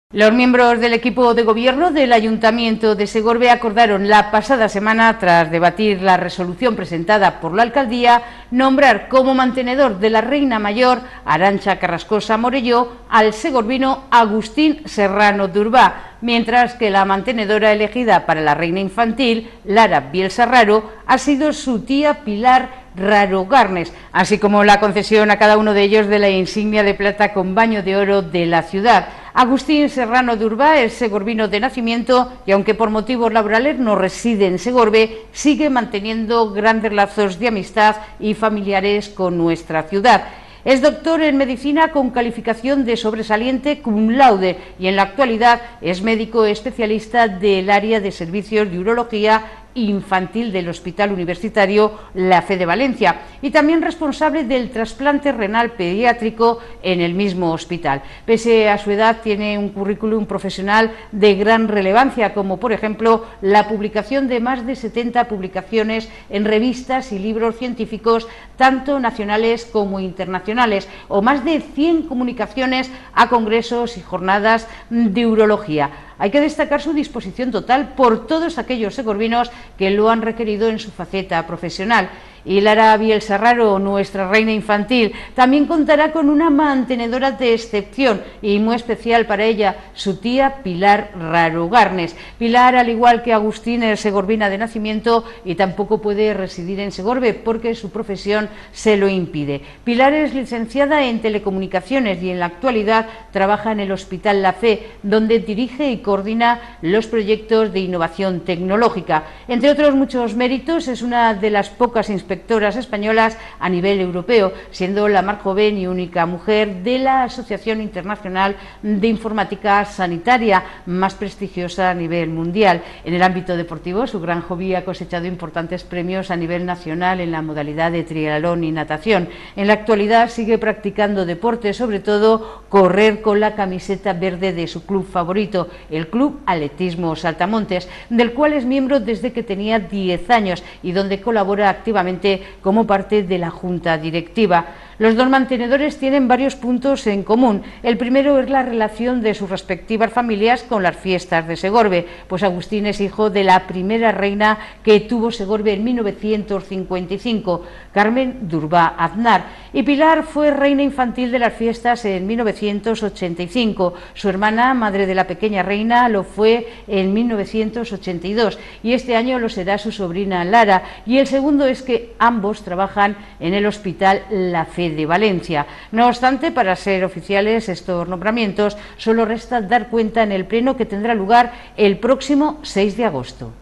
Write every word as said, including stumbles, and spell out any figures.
Los miembros del equipo de gobierno del Ayuntamiento de Segorbe acordaron la pasada semana, tras debatir la resolución presentada por la alcaldía, nombrar como mantenedor de la Reina Mayor Arantxa Carrascosa Morelló al segorbino Agustín Serrano d'Urbà, mientras que la mantenedora elegida para la Reina Infantil, Lara Bielsa Raro, ha sido su tía Pilar Raro Garnes, así como la concesión a cada uno de ellos de la insignia de plata con baño de oro de la ciudad. Agustín Serrano d'Urbà es segorbino de nacimiento y, aunque por motivos laborales no reside en Segorbe, sigue manteniendo grandes lazos de amistad y familiares con nuestra ciudad. Es doctor en medicina con calificación de sobresaliente cum laude y en la actualidad es médico especialista del área de servicios de urología infantil del Hospital Universitario La Fe de Valencia y también responsable del trasplante renal pediátrico en el mismo hospital. Pese a su edad, tiene un currículum profesional de gran relevancia, como por ejemplo la publicación de más de setenta publicaciones en revistas y libros científicos, tanto nacionales como internacionales, o más de cien comunicaciones a congresos y jornadas de urología. Hay que destacar su disposición total por todos aquellos segorbinos que lo han requerido en su faceta profesional. Y Lara Bielsa Raro, nuestra reina infantil, también contará con una mantenedora de excepción y muy especial para ella, su tía Pilar Raro Garnes. Pilar, al igual que Agustín, es segorbina de nacimiento y tampoco puede residir en Segorbe porque su profesión se lo impide. Pilar es licenciada en telecomunicaciones y en la actualidad trabaja en el Hospital La Fe, donde dirige y coordina los proyectos de innovación tecnológica. Entre otros muchos méritos, es una de las pocas inspectoras españolas a nivel europeo, siendo la más joven y única mujer de la Asociación Internacional de Informática Sanitaria, más prestigiosa a nivel mundial. En el ámbito deportivo, su gran hobby ha cosechado importantes premios a nivel nacional en la modalidad de triatlón y natación. En la actualidad sigue practicando deporte, sobre todo correr con la camiseta verde de su club favorito, el Club Atletismo Saltamontes, del cual es miembro desde que tenía diez años y donde colabora activamente como parte de la junta directiva. Los dos mantenedores tienen varios puntos en común. El primero es la relación de sus respectivas familias con las fiestas de Segorbe, pues Agustín es hijo de la primera reina que tuvo Segorbe en mil novecientos cincuenta y cinco, Carmen d'Urbà Aznar, y Pilar fue reina infantil de las fiestas en mil novecientos ochenta y cinco. Su hermana, madre de la pequeña reina, lo fue en mil novecientos ochenta y dos y este año lo será su sobrina Lara. Y el segundo es que ambos trabajan en el Hospital La Fe de Valencia. No obstante, para ser oficiales estos nombramientos, solo resta dar cuenta en el pleno que tendrá lugar el próximo seis de agosto.